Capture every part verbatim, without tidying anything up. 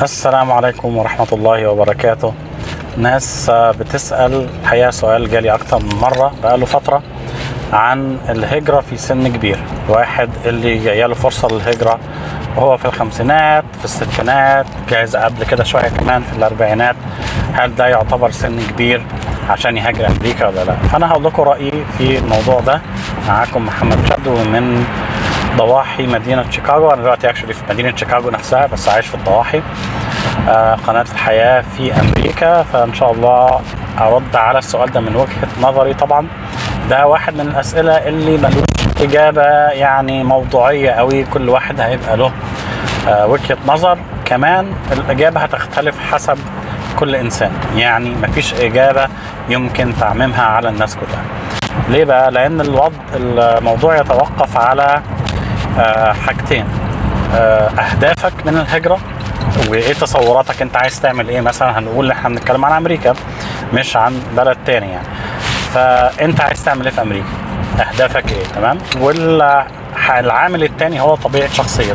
السلام عليكم ورحمة الله وبركاته. ناس بتسأل الحقيقة سؤال جالي أكتر من مرة بقاله فترة عن الهجرة في سن كبير. واحد اللي جايله فرصة للهجرة وهو في الخمسينات، في الستينات، جايز قبل كده شوية كمان في الأربعينات، هل ده يعتبر سن كبير عشان يهاجر أمريكا ولا لا؟ فأنا هقول لكم رأيي في الموضوع ده. معاكم محمد شدو من ضواحي مدينة شيكاغو. أنا دلوقتي اكشلي في مدينة شيكاغو نفسها بس عايش في الضواحي. آه قناة الحياة في أمريكا، فإن شاء الله أرد على السؤال ده من وجهة نظري. طبعا ده واحد من الأسئلة اللي ملوش إجابة يعني موضوعية قوي، كل واحد هيبقى له آه وجهة نظر. كمان الإجابة هتختلف حسب كل إنسان، يعني مفيش إجابة يمكن تعميمها على الناس كلها. ليه بقى؟ لأن الوضع الموضوع يتوقف على آه حاجتين: آه أهدافك من الهجرة، وايه تصوراتك انت عايز تعمل ايه. مثلا هنقول احنا بنتكلم عن امريكا مش عن بلد تاني يعني، فانت عايز تعمل ايه في امريكا، اهدافك ايه، تمام. والعامل التاني هو طبيعة شخصيتك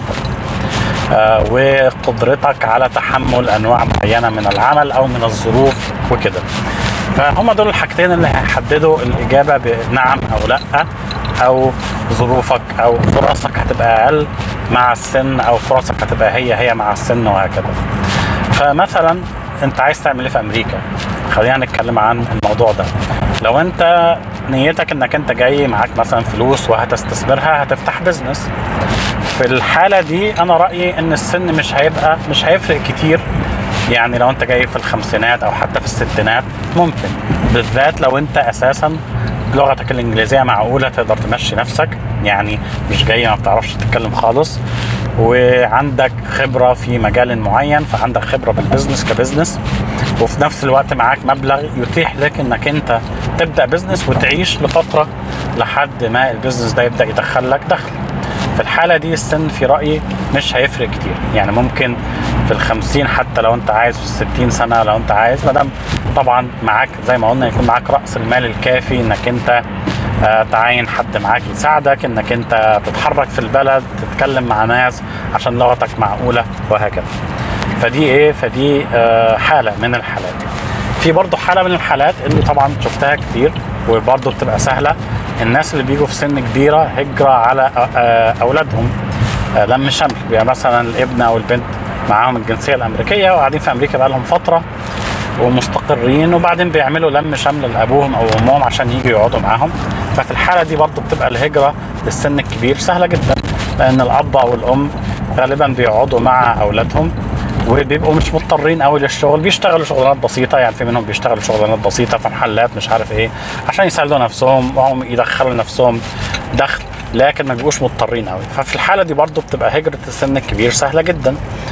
آه وقدرتك على تحمل انواع معينة من العمل او من الظروف وكده. فهم دول الحاجتين اللي هيحددوا الاجابة بنعم او لا، او ظروفك او فرصك هتبقى اقل مع السن او فرصك هتبقى هي هي مع السن وهكذا. فمثلا انت عايز تعمل ايه في امريكا؟ خلينا نتكلم عن الموضوع ده. لو انت نيتك انك انت جاي معاك مثلا فلوس وهتستثمرها، هتفتح بزنس، في الحالة دي انا رأيي ان السن مش هيبقى مش هيفرق كتير. يعني لو انت جاي في الخمسينات او حتى في الستينات ممكن، بالذات لو انت اساسا لغتك الانجليزيه معقوله تقدر تمشي نفسك، يعني مش جاي ما بتعرفش تتكلم خالص، وعندك خبره في مجال معين، فعندك خبره بالبزنس كبزنس، وفي نفس الوقت معاك مبلغ يتيح لك انك انت تبدا بزنس وتعيش لفتره لحد ما البزنس ده يبدا يدخل لك دخل. في الحاله دي السن في رايي مش هيفرق كتير، يعني ممكن في الخمسين حتى لو انت عايز، في الستين سنه لو انت عايز، مادام طبعا معاك زي ما قلنا يكون معاك راس المال الكافي انك انت آه تعين حد معاك يساعدك، انك انت تتحرك في البلد، تتكلم مع ناس عشان لغتك معقوله وهكذا. فدي ايه آه فدي آه حاله من الحالات. في برضه حاله من الحالات اللي طبعا شفتها كتير وبرضه بتبقى سهله، الناس اللي بيجوا في سن كبيره هجره على آه اولادهم، آه لم شمل. يعني مثلا الابن او البنت معاهم الجنسيه الامريكيه وقاعدين في امريكا بقالهم فتره ومستقرين، وبعدين بيعملوا لم شمل لابوهم او امهم عشان يجوا يقعدوا معاهم. ففي الحاله دي برضه بتبقى الهجره للسن الكبير سهله جدا، لان الاب او الام غالبا بيقعدوا مع اولادهم وبيبقوا مش مضطرين قوي للشغل، بيشتغلوا شغلانات بسيطه، يعني في منهم بيشتغلوا شغلانات بسيطه في محلات مش عارف ايه عشان يساعدوا نفسهم وهم يدخلوا لنفسهم دخل، لكن ما بيبقوش مضطرين قوي. ففي الحاله دي برضه بتبقى هجره السن الكبير سهله جدا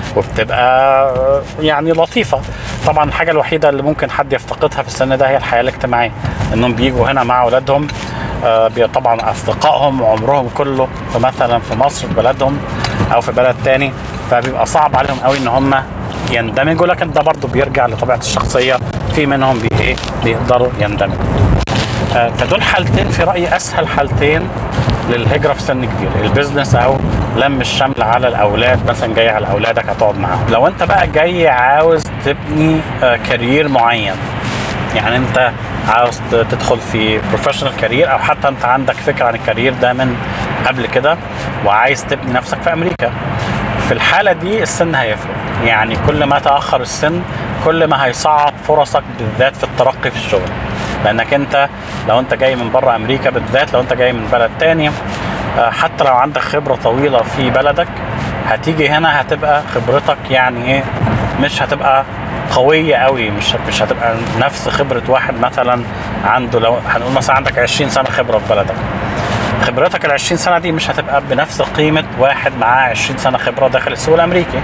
وبتبقى يعني لطيفه. طبعا الحاجه الوحيده اللي ممكن حد يفتقدها في السن ده هي الحياه الاجتماعيه، انهم بيجوا هنا مع اولادهم، آه طبعا اصدقائهم وعمرهم كله فمثلا في مصر في بلدهم او في بلد تاني، فبيبقى صعب عليهم قوي ان هم يندمجوا، لكن ده برضه بيرجع لطبيعه الشخصيه، في منهم بي ايه بيقدروا يندمجوا. آه فدول حالتين في رايي اسهل حالتين للهجره في سن كبير، البيزنس او لم الشمل على الاولاد. مثلا جاي على اولادك هتقعد معاهم. لو انت بقى جاي عاوز تبني آه كارير معين، يعني انت عاوز تدخل في بروفيشنال كارير، او حتى انت عندك فكره عن الكارير ده من قبل كده وعايز تبني نفسك في امريكا، في الحاله دي السن هيفرق. يعني كل ما تاخر السن كل ما هيصعب فرصك بالذات في الترقي في الشغل، لانك انت لو انت جاي من بره امريكا، بالذات لو انت جاي من بلد تاني، حتى لو عندك خبره طويله في بلدك، هتيجي هنا هتبقى خبرتك يعني ايه مش هتبقى قويه قوي، مش مش هتبقى نفس خبره واحد مثلا عنده، لو هنقول مثلا عندك عشرين سنه خبره في بلدك، خبرتك ال عشرين سنه دي مش هتبقى بنفس قيمه واحد معاه عشرين سنه خبره داخل السوق الامريكي.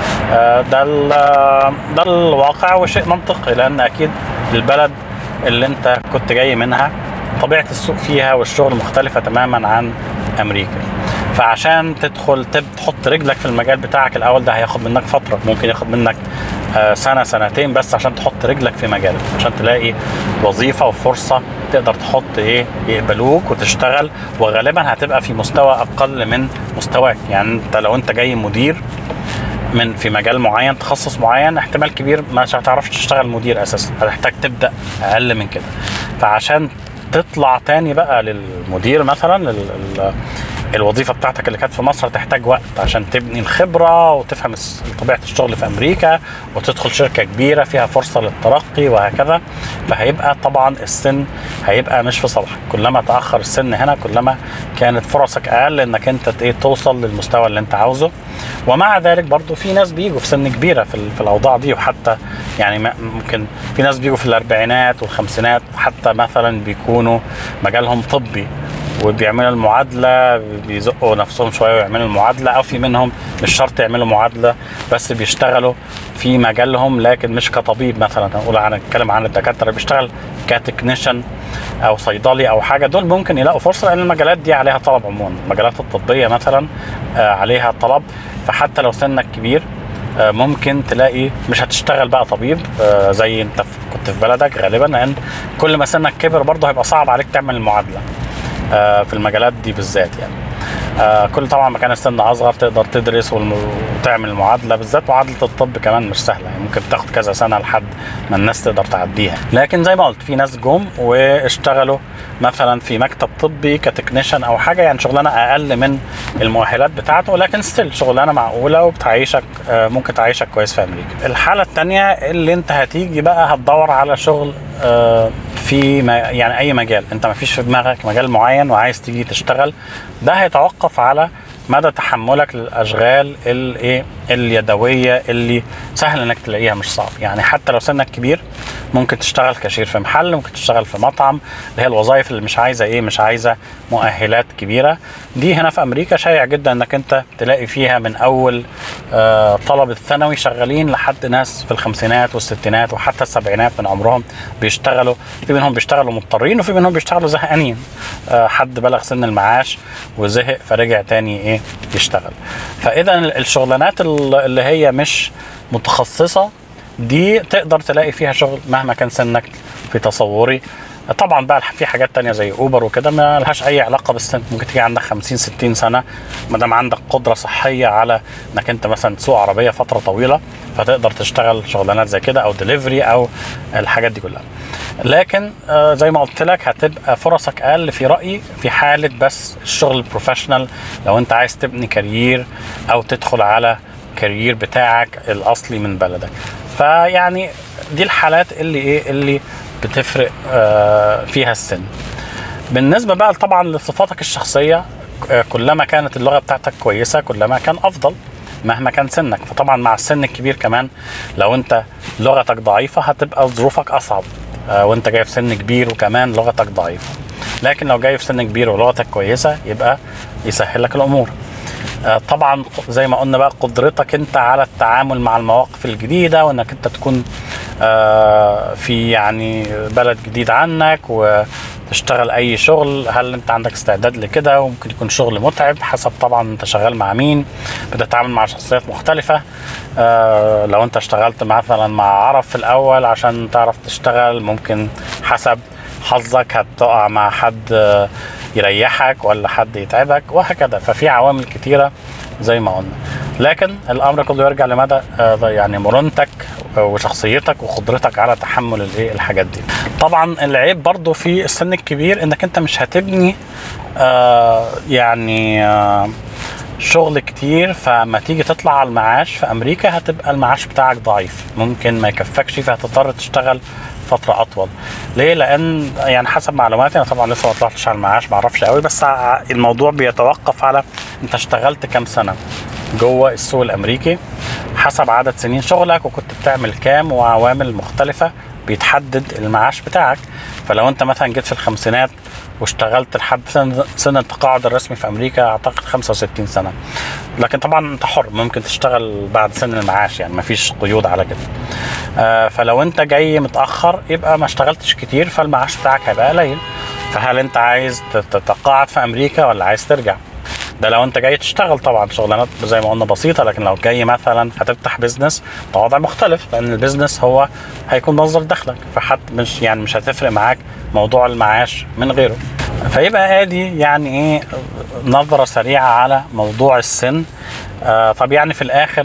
ده ده الواقع وشيء منطقي، لان اكيد البلد اللي انت كنت جاي منها طبيعه السوق فيها والشغل مختلفه تماما عن امريكا. فعشان تدخل تحط رجلك في المجال بتاعك الاول ده هياخد منك فتره، ممكن ياخد منك سنه سنتين بس عشان تحط رجلك في مجالك، عشان تلاقي وظيفه وفرصه تقدر تحط ايه يقبلوك وتشتغل، وغالبا هتبقى في مستوى اقل من مستواك. يعني انت لو انت جاي مدير من في مجال معين، تخصص معين، احتمال كبير مش هتعرف تشتغل مدير اساسا، هتحتاج تبدا اقل من كده. فعشان تطلع تاني بقى للمدير مثلا، الوظيفه بتاعتك اللي كانت في مصر هتحتاج وقت عشان تبني الخبره وتفهم طبيعه الشغل في امريكا وتدخل شركه كبيره فيها فرصه للترقي وهكذا. فهيبقى طبعا السن هيبقى مش في صالحك، كلما تاخر السن هنا كلما كانت فرصك اقل انك انت توصل للمستوى اللي انت عاوزه. ومع ذلك برضو في ناس بيجوا في سن كبيره في, في الاوضاع دي، وحتى يعني ممكن في ناس بيجوا في الاربعينات والخمسينات، حتى مثلا بيكونوا مجالهم طبي وبيعملوا المعادله، بيزقوا نفسهم شويه ويعملوا المعادله، او في منهم مش شرط يعملوا معادله بس بيشتغلوا في مجالهم لكن مش كطبيب مثلا. هنقول عن نتكلم عن الدكاتره بيشتغل كتكنيشن او صيدلي او حاجه، دول ممكن يلاقوا فرصه لان المجالات دي عليها طلب عموما. المجالات الطبيه مثلا عليها طلب، فحتى لو سنك كبير ممكن تلاقي مش هتشتغل بقى طبيب زي انت كنت في بلدك غالبا، لان كل ما سنك كبر برضه هيبقى صعب عليك تعمل المعادله في المجالات دي بالذات. يعني كل طبعا ما كان السن اصغر تقدر تدرس وتعمل المعادله، بالذات معادله الطب كمان مش سهله، يعني ممكن تاخد كذا سنه لحد ما الناس تقدر تعديها. لكن زي ما قلت في ناس جم واشتغلوا مثلا في مكتب طبي كتكنيشن او حاجه، يعني شغلانه اقل من المؤهلات بتاعته لكن ستيل شغلانه معقوله وبتعيشك، ممكن تعيشك كويس في امريكا. الحاله الثانيه اللي انت هتيجي بقى هتدور على شغل في يعني اي مجال، انت ما فيش في دماغك مجال معين وعايز تيجي تشتغل، ده هيتوقف على مدى تحملك للاشغال الايه اليدويه اللي سهل انك تلاقيها مش صعب. يعني حتى لو سنك كبير ممكن تشتغل كاشير في محل، ممكن تشتغل في مطعم، اللي هي الوظائف اللي مش عايزه ايه مش عايزه مؤهلات كبيره. دي هنا في امريكا شائع جدا انك انت تلاقي فيها من اول آه طلبه الثانوي شغالين لحد ناس في الخمسينات والستينات وحتى السبعينات من عمرهم بيشتغلوا. في منهم بيشتغلوا مضطرين وفي منهم بيشتغلوا زهقانين، آه حد بلغ سن المعاش وزهق فرجع تاني ايه يشتغل. فاذا الشغلانات اللي هي مش متخصصه دي تقدر تلاقي فيها شغل مهما كان سنك في تصوري. طبعا بقى في حاجات تانية زي اوبر وكده ما لهاش اي علاقه بالسن، ممكن تيجي عندك خمسين ستين سنه ما دام عندك قدره صحيه على انك انت مثلا تسوق عربيه فتره طويله فتقدر تشتغل شغلانات زي كده او دليفري او الحاجات دي كلها. لكن آه زي ما قلت لك هتبقى فرصك اقل في رايي في حاله بس الشغل البروفيشنال، لو انت عايز تبني كارير او تدخل على كارير بتاعك الاصلي من بلدك. فيعني دي الحالات اللي ايه اللي بتفرق آه فيها السن. بالنسبه بقى طبعا لصفاتك الشخصيه، آه كلما كانت اللغه بتاعتك كويسه كلما كان افضل مهما كان سنك. فطبعا مع السن الكبير كمان لو انت لغتك ضعيفه هتبقى ظروفك اصعب آه وانت جاي في سن كبير وكمان لغتك ضعيفه. لكن لو جاي في سن كبير ولغتك كويسه يبقى يسهل لك الامور. طبعا زي ما قلنا بقى قدرتك انت على التعامل مع المواقف الجديده، وانك انت تكون في يعني بلد جديد عنك وتشتغل اي شغل، هل انت عندك استعداد لكده؟ وممكن يكون شغل متعب حسب طبعا انت شغال مع مين، بتتعامل مع شخصيات مختلفه. لو انت اشتغلت مثلا مع عرب في الاول عشان تعرف تشتغل ممكن حسب حظك هتقع مع حد يريحك ولا حد يتعبك وهكذا. ففي عوامل كتيرة زي ما قلنا، لكن الامر كله يرجع لمدى يعني مرونتك وشخصيتك وقدرتك على تحمل الايه الحاجات دي. طبعا العيب برضو في السن الكبير انك انت مش هتبني آه يعني آه شغل كتير، فما تيجي تطلع على المعاش في امريكا هتبقى المعاش بتاعك ضعيف، ممكن ما يكفكش، فهتضطر تشتغل فترة أطول. ليه؟ لأن يعني حسب معلوماتي أنا طبعا لسه ما طلعتش على المعاش معرفش قوي، بس الموضوع بيتوقف على أنت اشتغلت كام سنة جوه السوق الأمريكي، حسب عدد سنين شغلك وكنت بتعمل كام وعوامل مختلفة بيتحدد المعاش بتاعك. فلو أنت مثلا جيت في الخمسينات واشتغلت لحد سن التقاعد الرسمي في امريكا اعتقد خمسة وستين سنه، لكن طبعا انت حر ممكن تشتغل بعد سن المعاش، يعني مفيش قيود على كده. آه فلو انت جاي متاخر يبقى ما اشتغلتش كتير فالمعاش بتاعك هيبقى قليل. فهل انت عايز تتقاعد في امريكا ولا عايز ترجع؟ ده لو انت جاي تشتغل طبعا شغلانات زي ما قلنا بسيطه، لكن لو جاي مثلا هتفتح بيزنس ده وضع مختلف، لان البيزنس هو هيكون مصدر دخلك، فحد مش يعني مش هتفرق معاك موضوع المعاش من غيره. فيبقى ادي يعني ايه نظره سريعه على موضوع السن. آه طب يعني في الاخر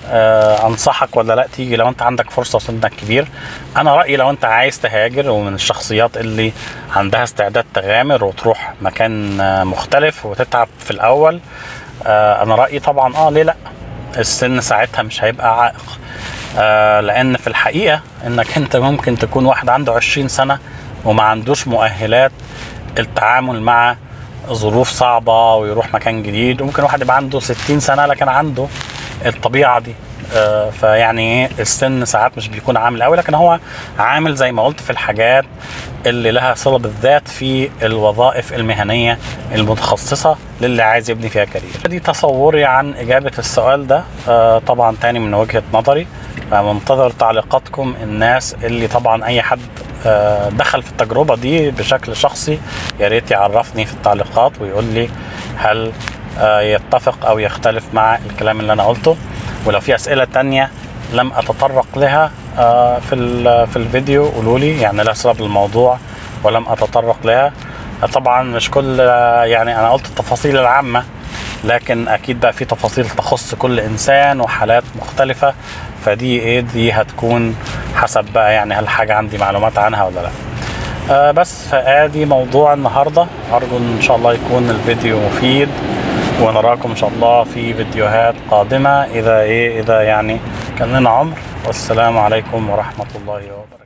آه انصحك ولا لا تيجي لو انت عندك فرصه وسنك كبير. انا رايي لو انت عايز تهاجر ومن الشخصيات اللي عندها استعداد تغامر وتروح مكان آه مختلف وتتعب في الاول، آه انا رايي طبعا اه ليه لا، السن ساعتها مش هيبقى عائق. آه لان في الحقيقه انك انت ممكن تكون واحد عنده عشرين سنه وما عندوش مؤهلات التعامل مع ظروف صعبه ويروح مكان جديد، وممكن واحد يبقى عنده ستين سنه لكن عنده الطبيعه دي. آه فيعني السن ساعات مش بيكون عامل قوي، لكن هو عامل زي ما قلت في الحاجات اللي لها صله بالذات في الوظائف المهنيه المتخصصه للي عايز يبني فيها كارير. دي تصوري عن اجابه السؤال ده. آه طبعا تاني من وجهه نظري، فمنتظر تعليقاتكم الناس اللي طبعا اي حد آه دخل في التجربه دي بشكل شخصي يا ريت يعرفني في التعليقات ويقول لي هل آه يتفق او يختلف مع الكلام اللي انا قلته. ولو في اسئله تانية لم اتطرق لها آه في في الفيديو قولوا لي، يعني لها صله بالموضوع ولم اتطرق لها. طبعا مش كل يعني انا قلت التفاصيل العامه، لكن اكيد بقى في تفاصيل تخص كل انسان وحالات مختلفه، فدي ايه دي هتكون حسب بقى يعني هل حاجه عندي معلومات عنها ولا لا. آه بس فادي موضوع النهارده، ارجو ان شاء الله يكون الفيديو مفيد، ونراكم ان شاء الله في فيديوهات قادمه اذا ايه اذا يعني كان لنا عمر. والسلام عليكم ورحمه الله وبركاته.